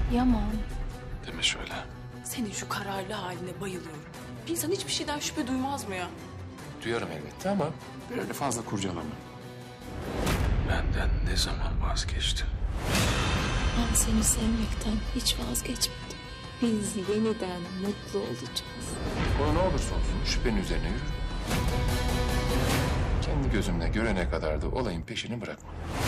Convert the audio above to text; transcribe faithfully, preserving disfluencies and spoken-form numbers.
Yaman. Deme şöyle. Senin şu kararlı haline bayılıyorum. Bir insan hiçbir şeyden şüphe duymaz mı ya? Duyarım elbette ama böyle fazla kurcalama. Benden ne zaman vazgeçtin? Ben seni sevmekten hiç vazgeçmedim. Biz yeniden mutlu olacağız. Konu ne olursa olsun şüphenin üzerine yürü. Kendi gözümle görene kadar da olayın peşini bırakma.